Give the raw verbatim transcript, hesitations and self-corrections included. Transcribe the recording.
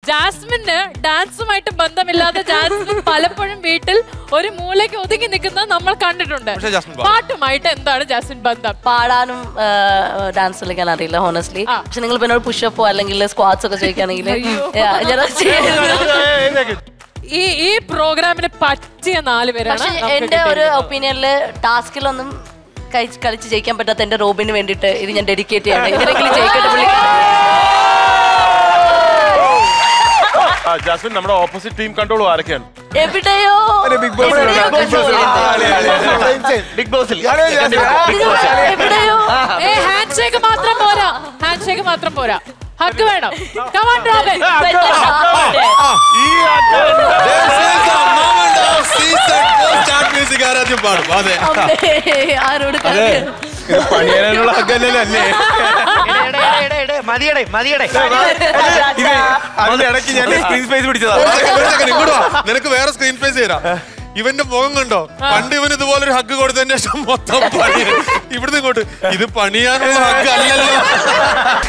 ജാസ്മിന് ഡാൻസുമായിട്ട് ബന്ധമില്ലാതെ Jasmine പലപ്പോഴും വീട്ടിൽ ഒരു മൂലയ്ക്ക് ഒതുങ്ങി നിൽക്കുന്നത് നമ്മൾ കണ്ടിട്ടുണ്ട്. പാട്ടുമായിട്ട് എന്താണ് ജാസ്മിൻ ബന്ധം? പാടാനും ഡാൻസ് കളിക്കാൻ അറിയില്ല ഹോണസ്റ്റ്ലി. പക്ഷെ നിങ്ങൾ പിന്നെ പുഷപ്പോ അല്ലെങ്കിൽ സ്ക്വാട്സ് ഒക്കെ ചെയ്യിക്കുകയാണെങ്കിൽ ഈ ഈ പ്രോഗ്രാമിന് പറ്റിയ നാല് പേരാണ്. എന്റെ ഒരു ഒപ്പീനിയനില് ടാസ്കിലൊന്നും കളിച്ച് ജയിക്കാൻ പറ്റാത്ത എന്റെ റോബിന് വേണ്ടിട്ട് ഇത് ഞാൻ ഡെഡിക്കേറ്റ് ചെയ്യണം. ഇതിലെങ്കിലും ജയിക്കട്ടെ പുള്ളി. ജാസ്മിൻ നമ്മുടെ ഓപ്പോസിറ്റ് ടീം കൺട്രോൾ ആരൊക്കെയാണ്? എവിടെയോ ബിഗ് ബോസ് ബിഗ് ബോസിൽ എവിടെയോ ഹാൻഡ് ഷേക്ക് മാത്രം പോരാ, ഹാൻഡ് ഷേക്ക് മാത്രം പോരാ, ഹഗ് വേണം. Come on, Robin. ആരോട് പണിയാനുള്ള ഹഗ്ഗല്ലേ? മതിയടേ മതിയടേ അതിന്റെ ഇടയ്ക്ക് ഞാൻ സ്ക്രീൻ സ്പേസ് പിടിച്ചതാ. നിനക്ക് വേറെ സ്ക്രീൻ സ്പേസ് തരാം. ഇവന്റെ മുഖം കണ്ടോ? പണ്ട് ഇവന് ഇതുപോലെ ഒരു ഹഗ് കൊടുത്തതിന് ശേഷം മൊത്തം പണി. ഇവിടുന്ന് ഇങ്ങോട്ട് ഇത് പണിയാനുള്ള ഹഗ് അല്ലല്ലോ.